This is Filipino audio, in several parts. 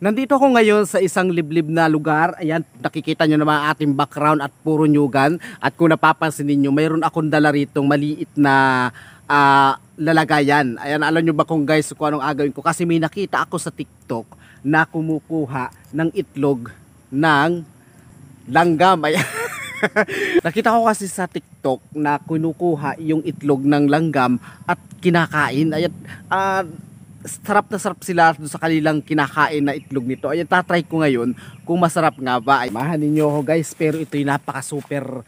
Nandito ako ngayon sa isang liblib na lugar. Ayan, nakikita nyo naman ating background at puro nyugan. At kung napapansin niyo, mayroon akong dala ritong maliit na lalagayan. Ayan, alam nyo ba kung guys kung anong agawin ko? Kasi may nakita ako sa TikTok na kumukuha ng itlog ng langgam. Ayan. Nakita ko kasi sa TikTok na kinukuha yung itlog ng langgam at kinakain. Ayan, sarap na sarap sila sa kanilang kinakain na itlog nito. Ayan, tatry ko ngayon kung masarap nga ba. Ay, mahanin nyo ako guys, pero ito yung napaka super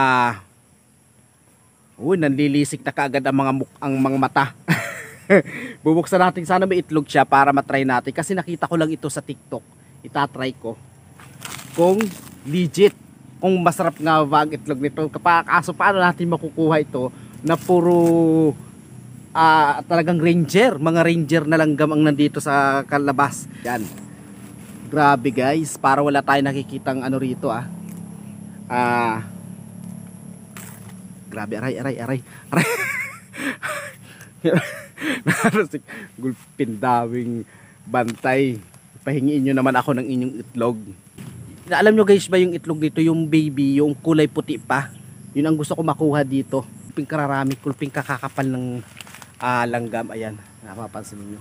nanlilisik na kaagad ang mga mata. Bubuksan natin, sana may itlog siya para matry natin. Kasi nakita ko lang ito sa TikTok. Itatry ko kung legit, kung masarap nga ba ang itlog nito. Kaso paano natin makukuha ito na puro talagang mga ranger na langgam ang nandito sa kalabas. Yan. Grabe guys, para wala tayo nakikitang ano rito grabe, aray. Gulpin daming bantay. Pahingiin nyo naman ako ng inyong itlog. Alam nyo guys ba yung itlog dito, yung baby, yung kulay puti pa. Yun ang gusto ko makuha dito. Kulping kararami, kulping kakakapal ng langgam. Ayan, napapansin niyo.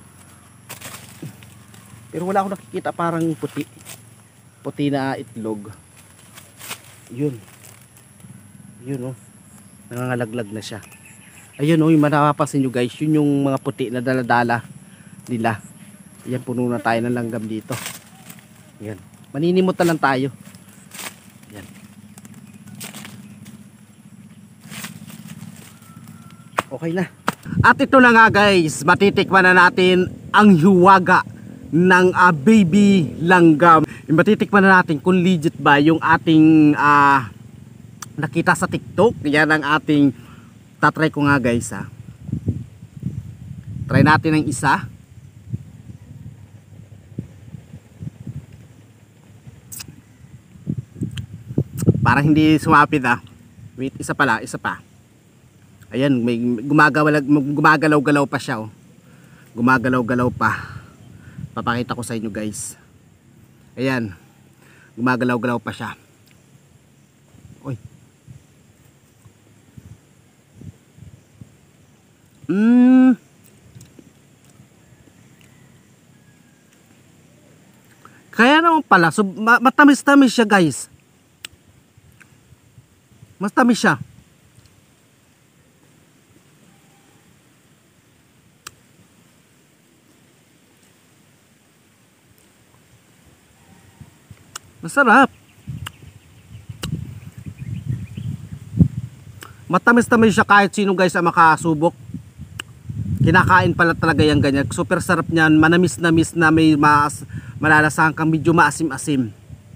Pero wala akong nakikita parang puti na itlog. Yun oh, nangangalaglag na siya. Ayun oh, yung mapapansin nyo guys, yun yung mga puti na daladala nila. Ayan, puno na tayo ng langgam dito. Ayan, maninimot na lang tayo. Ayan. Okay na. At ito na nga guys, matitikman na natin ang hiwaga ng baby langgam. Matitikman na natin kung legit ba yung ating nakita sa TikTok. Yan ang ating tatry ko nga guys Try natin ang isa. Para hindi sumapit Wait, isa pa. Ayan, may gumagalaw-galaw pa siya oh. Gumagalaw-galaw pa. Papakita ko sa inyo guys. Ayan, gumagalaw-galaw pa siya. Oy. Kaya naman pala, so, matamis-tamis siya guys. Mas tamis siya. Masarap. Matamis-tamis siya kahit sino guys ang makasubok. Kinakain pala talaga yung ganyan. Super sarap niyan. Manamis-namis na may malalasang kang medyo maasim-asim.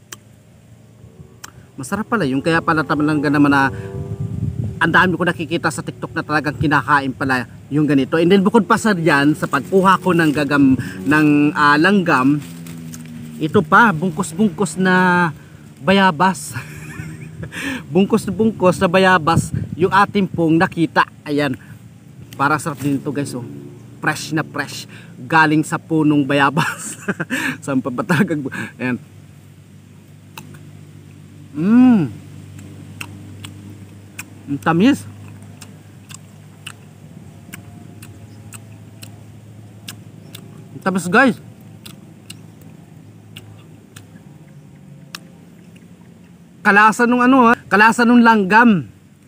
Masarap pala yung kaya pala talaga naman na ang dami ko nakikita sa TikTok na talagang kinakain pala yung ganito. And then bukod pa sa yan, sa pagkuha ko ng langgam, ito pa, bungkos-bungkos na bayabas. Bungkos na bayabas yung ating pong nakita. Ayan, para sarap din ito guys oh. Fresh na fresh, galing sa punong bayabas. Saan pa ba talagang, ayan. Ang tamis. Ang tamis guys. Kalasan nung kalasan nung langgam.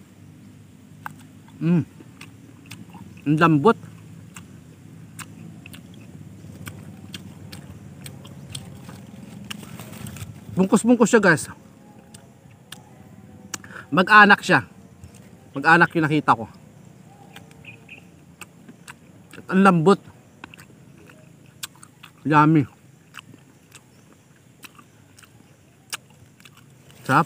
Ang lambot. Bungkos-bungkos siya guys. Mag-anak siya. Mag-anak yung nakita ko. At ang lambot. Yummy. Sarap.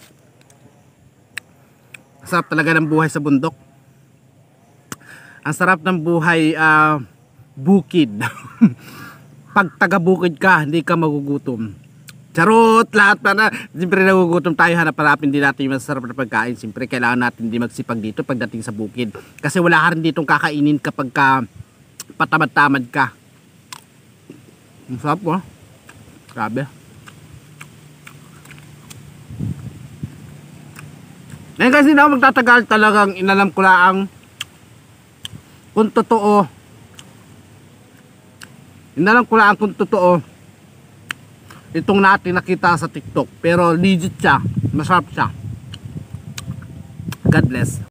Sarap talaga ng buhay sa bundok. Ang sarap ng buhay bukid. Pag taga-bukid ka, hindi ka magugutom. Charot! Lahat pa na. Siyempre nagugutom tayo, hanap-hanapin din natin yung masarap na pagkain. Siyempre kailangan natin din magsipag dito pagdating sa bukid. Kasi wala ka rin ditong kakainin kapag patamad-tamad ka. Ang sarap Grabe. Ngayon kasi na ako magtatagal, talagang inalam ko lang kung totoo. Inalam ko lang kung totoo itong natin nakita sa TikTok. Pero legit siya. Masarap siya. God bless.